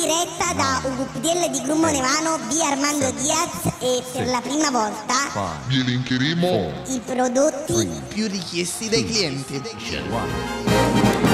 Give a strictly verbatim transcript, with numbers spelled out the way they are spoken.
diretta da U P D L di Grummo Nevano, via Armando Diaz, e per la prima volta vi elencheremo i prodotti più richiesti dai clienti.